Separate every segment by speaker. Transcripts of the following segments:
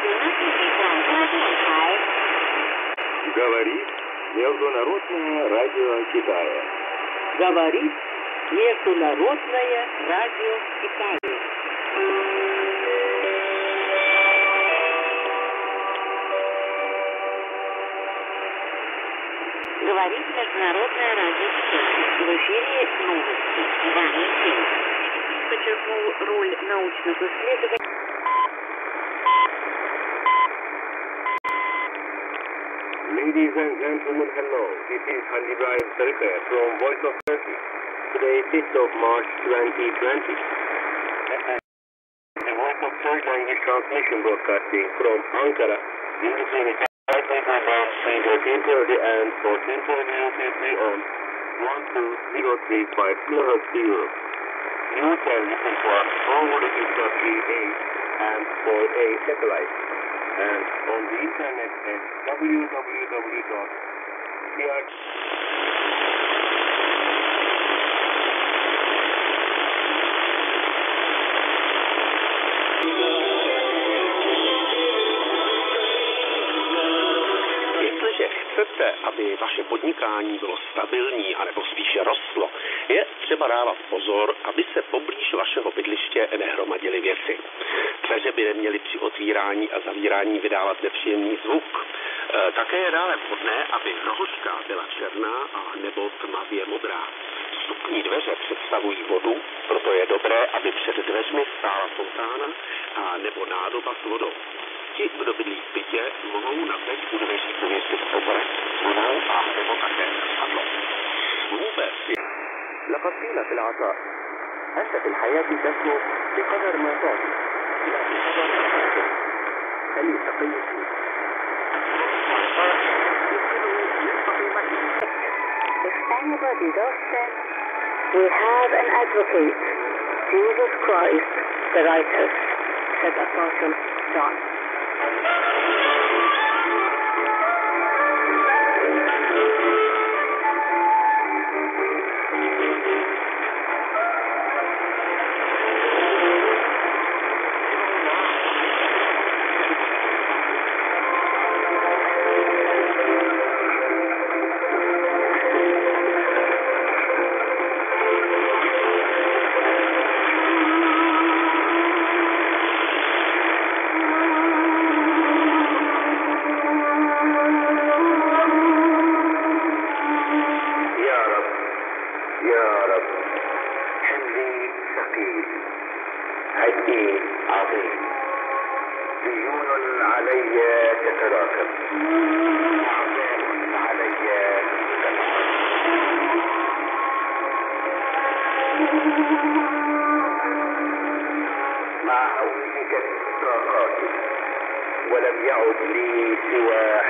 Speaker 1: Говорит Международное радио Китая.
Speaker 2: Говорит Международное радио Китая. Говорит Международное радио Китая. В эфире новости. Иван Ефимов подчеркнул роль научных исследований.
Speaker 1: Ladies and gentlemen, hello. This is Handibrahim Sarika from Voice of Turkey. Today, 5th of March 2020. The Voice of Turkey language transmission broadcasting from Ankara. In between the and 1430 UTC on 12035 kHz Europe. You can listen to us forward in Turkey 8 and 4A satellite. And on the internet at www.cr.
Speaker 3: Jestliže chcete, aby vaše podnikání bylo stabilní anebo spíše rostlo, je třeba dávat pozor, aby se poblíž vašeho bydliště nehromadily věci. Dveře by neměly při otvírání a zavírání vydávat nepříjemný zvuk. Také je dále vhodné, aby rohožka byla černá a nebo tmavě modrá. Vstupní dveře představují vodu, proto je dobré, aby před dveřmi stála fontána a nebo nádoba s vodou. Ti, kdo bydlí v bytě, mohou na teď u dveří pověsit obrek s vodou a nebo také zrcadlo. Vůbec je
Speaker 4: لقد قيل في العطاء أنت في الحياة تسلك بقدر ما تعطي لا بقدر ما تأخذ فليتقي فيه
Speaker 5: If anybody does sin, we have an advocate, Jesus Christ, the righteous, said Apostle John.
Speaker 4: ولم يعد لي سوى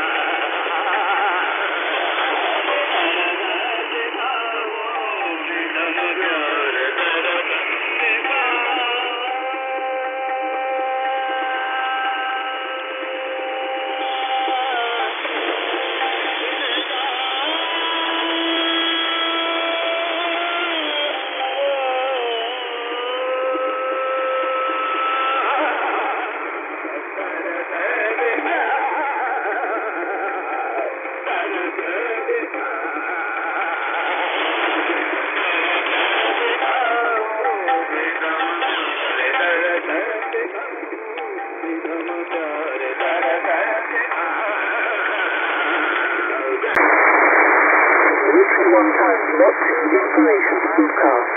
Speaker 5: Inspiration Broadcast.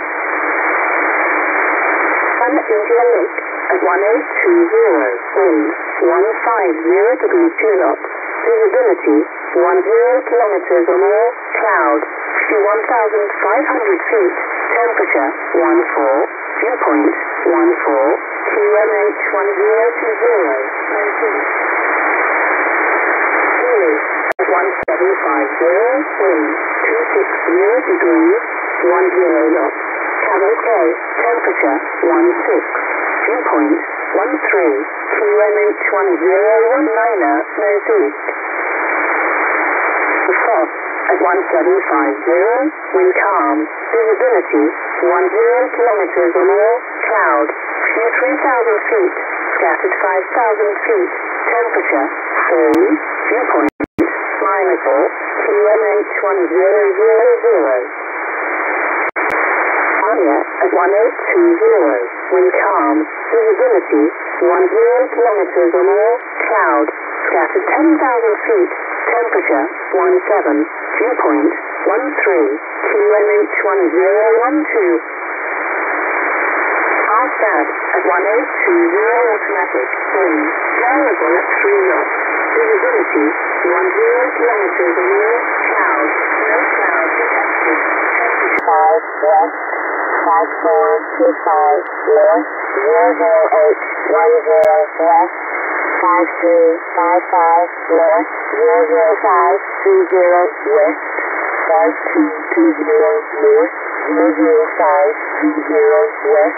Speaker 5: Planet India Lake at 1020 wind 150 knots. Visibility 10 kilometers or more. Cloud 51,500 feet. Temperature 14. Viewpoint 14. QMH 1020. Healing 1750. Wind 260 degrees. 10 knots. Cabin K. Temperature 16. Viewpoint 13. QMH 1019 northeast. The Foss at 1750. Wind calm. Visibility 10 kilometers or more. Cloud 3,000 feet. scattered 5,000 feet, temperature 3, dew point -4, QNH1000. Anya at 1820, wind calm, visibility 10 kilometers or more, cloud, scattered 10,000 feet, temperature 17, dew point 13, QNH1012. Half-bad at 1820 automatic, wind, variable at 3 knots, visibility 10 kilometers or more, cloud, no cloud detected, temperature 5 west, 5425 north, 00810 west, 5355 north, 00530 west, 5220 north, 00530 west,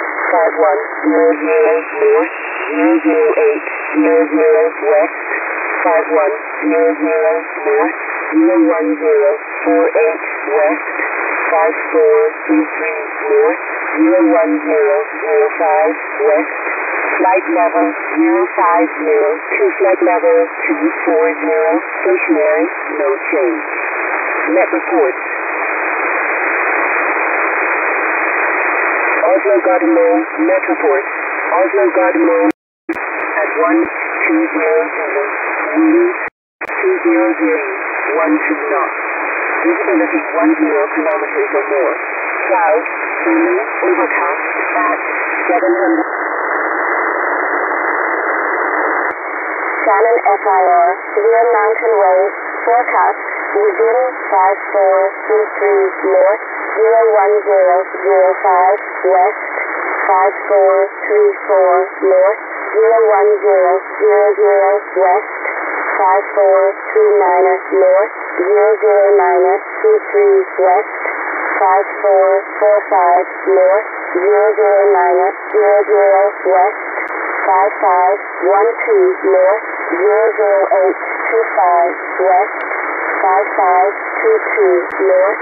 Speaker 5: 5100 north, 00800 west, 5100 north, 01048 west, 5433 north, 01005 west, flight level 050 to flight level 240, stationary, no change. Net reports. Oslo Gardermoen, net report. Oslo Gardermoen at 1200, wind 200, 12 knots. Visibility 10 kilometers or more. Cloud, sunny, overcast at 700. Shannon FIR, severe mountain wave, forecast within 5433 north, 01005 west, 5434 north, 01000 west, 5439 north, 00923 west, 5445 north, 00900 west, 5512 north, 00825 west, 5522 north,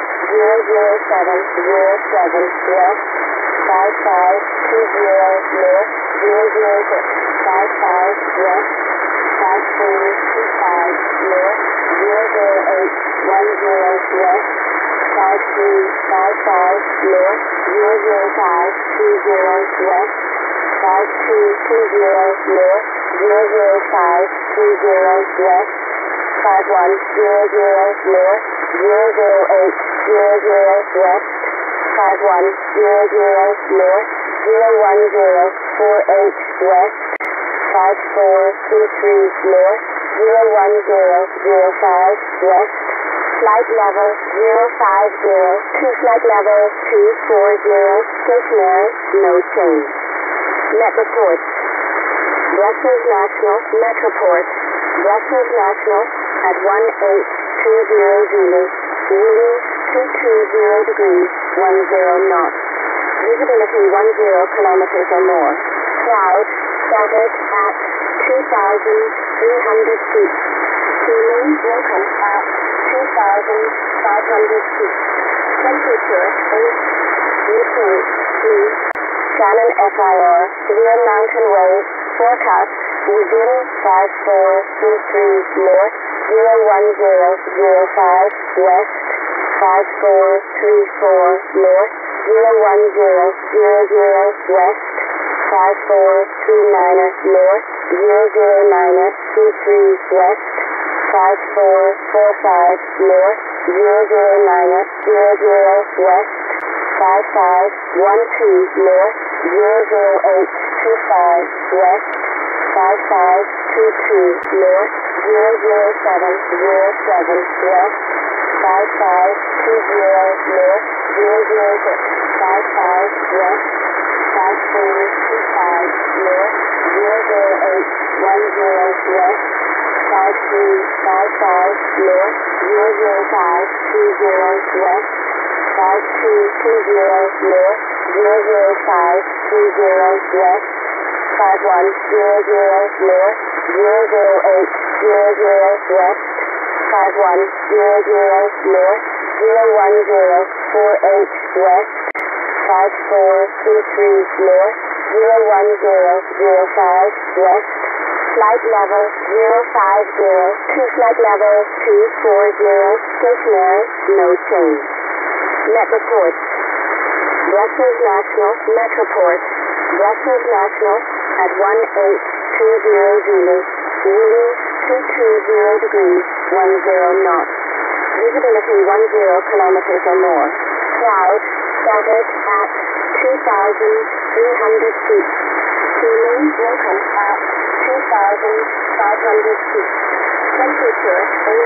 Speaker 5: 00707 west, 5520 north, 00655 west, 5425 north, 00810 west, 5355 north, 00520 west, 5220 north, 00530 west, 5100 north, 00800 west, 5100 north, 01048 west, 5433 north, 01005 west, flight level 050 to flight level 240, stationary, no change. Net reports. Brussels National, net report. Brussels National at 1820 Zulu, wind 220 degrees, 10 knots. Visibility 10 kilometers or more. Cloud scattered at 2,300 feet. Ceiling broken at 2,500 feet. Temperature 8, dew point 3. Shannon FIR, severe mountain wave, forecast within 5433 north, 01005 west, 5434 north, 01000 west, 5439 north, 00923 west, 5445 north, 00900 west, 5512 north, 00825 west, 5522 north, 00707 west, 5520 north, 00655 west, 5425 north, 00810 west, 5355 north, 00520 west, 5220 north, 00530 west, 5100 north, 00800 west, 5100 north, 01048 west, 5433 north, west, flight level 050 to flight level 240, stationary, no change. Met report. Brussels National, Metroport. Brussels National at 1820 Zulu, wind 220 degrees, 10 knots. Visibility 10 kilometers or more. Clouds scattered at 2,300 feet. Ceiling broken at 2,500 feet. Temperature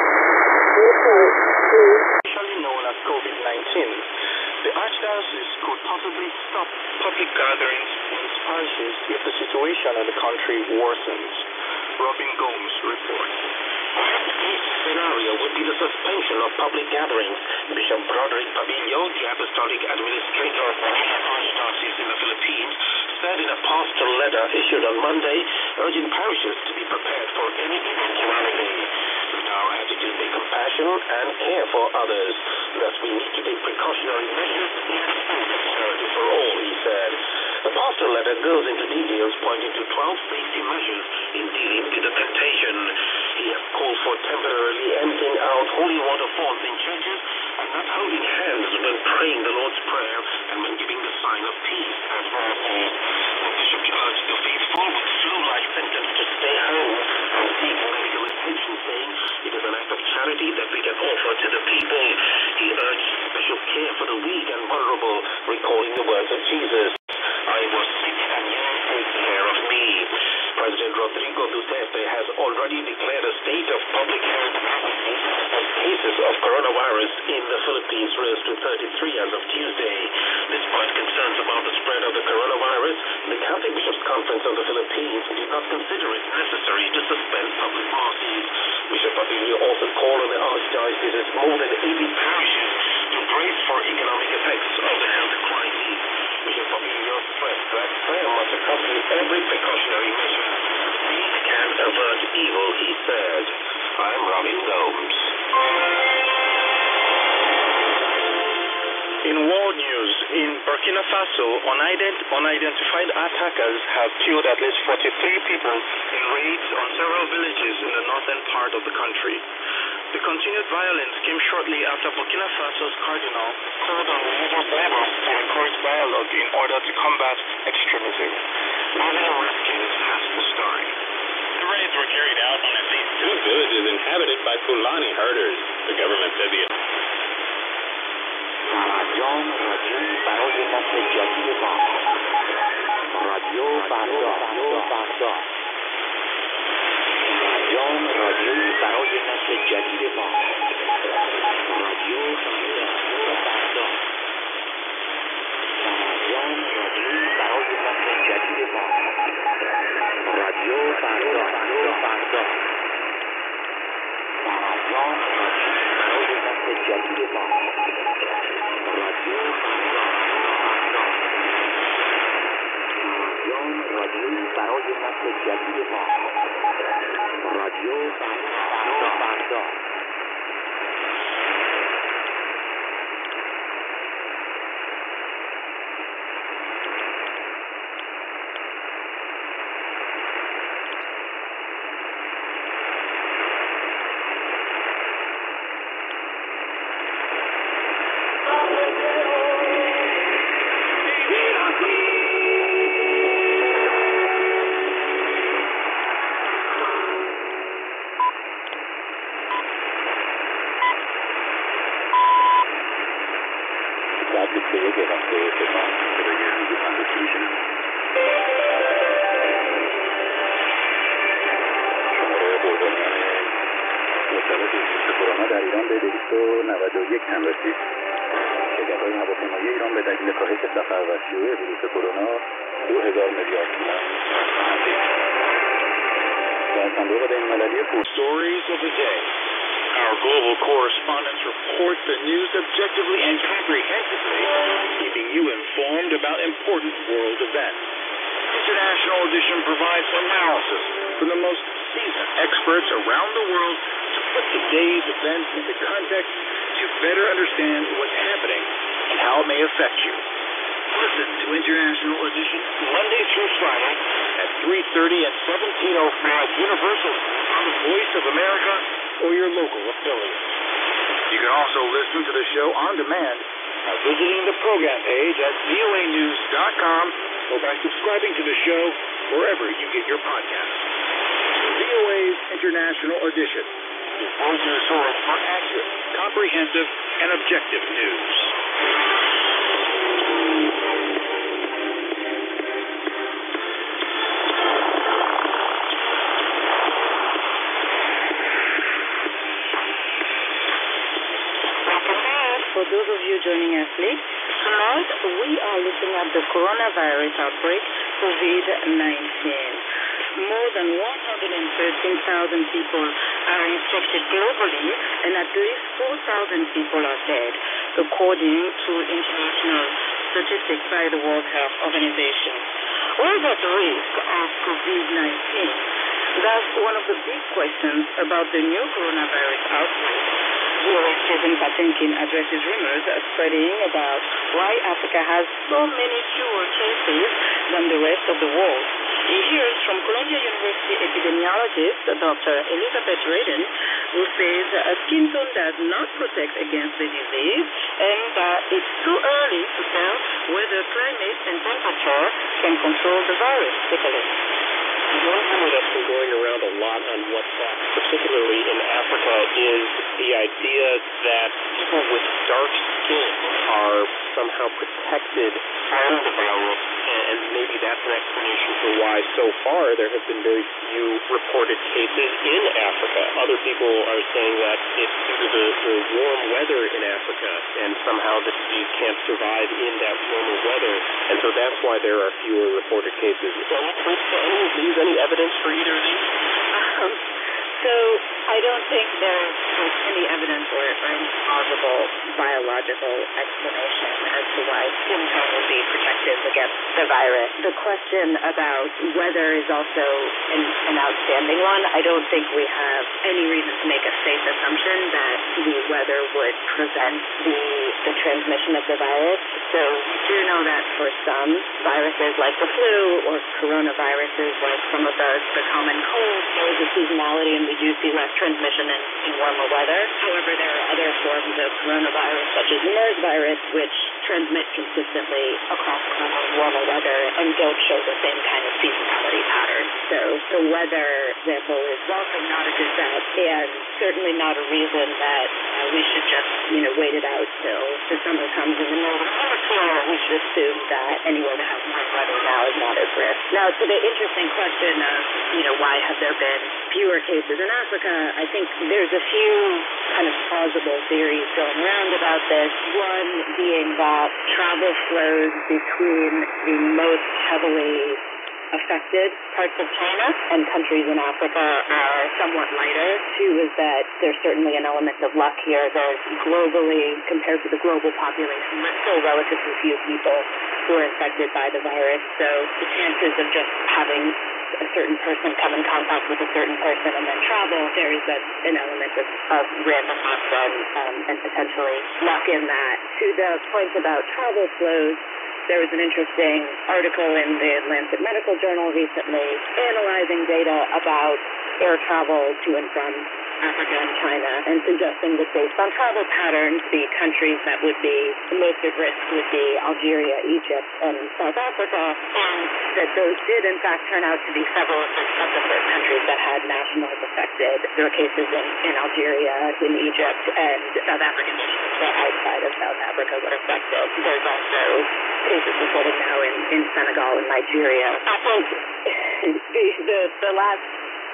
Speaker 5: 8
Speaker 6: Officially known as COVID-19, the Archdiocese could possibly stop public gatherings in its parishes if the situation in the country worsens. Robin Gomes reports.
Speaker 7: This scenario would be the suspension of public gatherings. Bishop Broderick Pabillo, the Apostolic Administrator of the Archdiocese in the Philippines, said in a pastoral letter issued on Monday, urging parishes to be prepared for any eventuality. Our attitude be compassion and care for others. Thus, we need to take precautionary measures and for all, he said. The pastoral letter goes into details pointing to 12 safety measures in dealing with the contagion. He has called for temporarily emptying out holy water fonts in churches and not holding hands when praying the Lord's Prayer and when giving the sign of peace as well. The bishop urged the faithful with flu-like symptoms to stay home and seek medical attention, saying it is an act of charity that we can offer to the people. He urged special care for the weak and vulnerable, recalling the words of Jesus. I was sick and you take care of me. President Rodrigo Duterte has already declared a state of public health emergency as cases of coronavirus in the Philippines rose to 33 as of Tuesday. Despite concerns about the spread of the coronavirus, the Catholic Bishops' Conference of the Philippines did not consider it necessary to suspend public masses. Bishop Pabillo also called on the Archdiocese's more than 80 parishes to brace for economic effects of the health crisis. Bishop Pabillo stressed that prayer must accompany every precautionary measure. We can avert evil, he said. I'm Robin Gomes.
Speaker 6: In world news, in Burkina Faso, unidentified attackers have killed at least 43 people in raids on several villages in the northern part of the country. The continued violence came shortly after Burkina Faso's cardinal called on religious leaders to encourage dialogue in order to combat extremism.
Speaker 7: Moving rescues has the story.
Speaker 8: The raids were carried out on at least 2 villages inhabited by Fulani herders. The government said the
Speaker 9: کرونا در ایران به 291 تن رسید. شرکت‌های هواپیمایی ایران به دلیل کاهش سفر و شیوع ویروس کرونا 2000 میلیارد تومان در صندوق بین‌المللی
Speaker 10: Stories of the day. Our global correspondents report the news objectively and comprehensively, keeping you informed about important world events. International Edition provides analysis from the most seasoned experts around the world to put today's events into context to better understand what's happening and how it may affect you. Listen to International Edition Monday through Friday at 3:30 and 17:05 Universal on the Voice of America or your local affiliate. You can also listen to the show on demand by visiting the program page at voanews.com or by subscribing to the show wherever you get your podcasts. VOA's International Edition, your go-to source for accurate, comprehensive, and objective news.
Speaker 2: For those of you joining us late, tonight we are looking at the coronavirus outbreak, COVID-19. More than 113,000 people are infected globally, and at least 4,000 people are dead, according to international statistics by the World Health Organization. Who is at risk of COVID-19? That's one of the big questions about the new coronavirus outbreak. VOA Stephen Patinkin addresses rumors spreading about why Africa has so many fewer cases than the rest of the world. He hears from Columbia University epidemiologist Dr. Elizabeth Redden, who says skin tone does not protect against the disease and that it's too early to tell whether climate and temperature can control the virus. Take a look.
Speaker 11: One rumor that's been going around a lot on WhatsApp, particularly in Africa, is the idea that people with dark skin are somehow protected from the virus, and maybe that's an explanation for why so far there have been very few reported cases in Africa. Other people are saying that it's due to the warm weather in Africa, and somehow the disease can't survive in that warmer weather, and so that's why there are fewer reported cases. Any proof to any of these? Any evidence for either of these?
Speaker 2: So I don't think there's any evidence or any plausible biological explanation as to why skin tone would be protective against the virus. The question about weather is also an outstanding one. I don't think we have any reason to make a safe assumption that the weather would prevent the transmission of the virus. So we do know that for some viruses like the flu or coronaviruses like some of the common colds, there is a seasonality and we do see less transmission in warmer weather. However, there are other forms of coronavirus, such as MERS virus, which transmit consistently across warmer weather and don't show the same kind of seasonality pattern. So the weather, therefore, is also not a good bet, and certainly not a reason that we should just, wait it out till the summer comes in the northern hemisphere. We should assume that anyone that has warm weather now is not at risk. Now, to the interesting question of, why have there been fewer cases in Africa, I think there's a few kind of plausible theories going around about this. One being that travel flows between the most heavily affected parts of China and countries in Africa are somewhat lighter. Two is that there's certainly an element of luck here. There's globally, compared to the global population, there's still relatively few people who are infected by the virus. So the chances of just having a certain person come in contact with a certain person and then travel, there is an element of randomness and potentially luck in that. To the point about travel flows, there was an interesting article in the Lancet Medical Journal recently analyzing data about air travel to and from Africa and China and suggesting that based on travel patterns, the countries that would be most at risk would be Algeria, Egypt, and South Africa, and that those did in fact turn out to be several of the first countries that had nationals affected. There were cases in Algeria, in Egypt, and South African nations outside of South Africa were affected. There's also cases reported now in Senegal and Nigeria. I think the last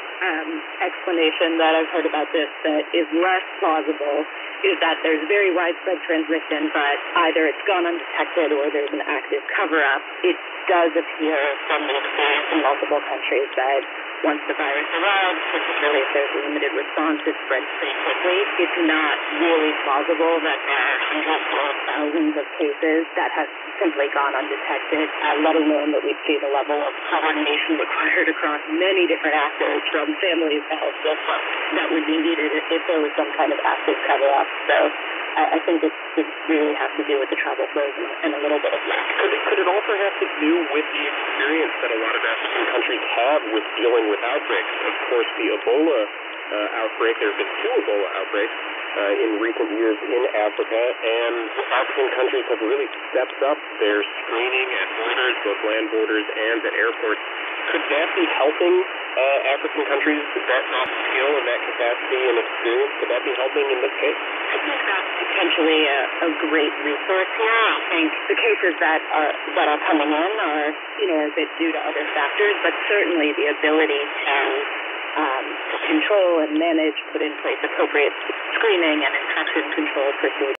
Speaker 2: explanation that I've heard about this that is less plausible is that there's very widespread transmission, but either it's gone undetected or there's an active cover-up. It does appear from the experience in multiple countries that once the virus arrives, particularly if there's a limited response, it spreads pretty quickly. It's not really plausible that there are hundreds or thousands of cases that have simply gone undetected, let alone that we see the level of coordination required across many different actors, from families to health systems, that would be needed if there was some kind of active cover-up. So I think it really has to do with the travel flows and a little bit of luck.
Speaker 11: Could it also have to do with the experience that a lot of African countries have with dealing with outbreaks? Of course, the Ebola outbreak, there have been 2 Ebola outbreaks in recent years in Africa, and African countries have really stepped up their screening at borders, both land borders and at airports. Could that be helping African countries, that skill and that capacity and experience, could that be helping in this case?
Speaker 2: I think that's potentially a great resource here. I think the cases that are coming in are a bit due to other factors, but certainly the ability to control and manage, put in place appropriate screening and infection control procedures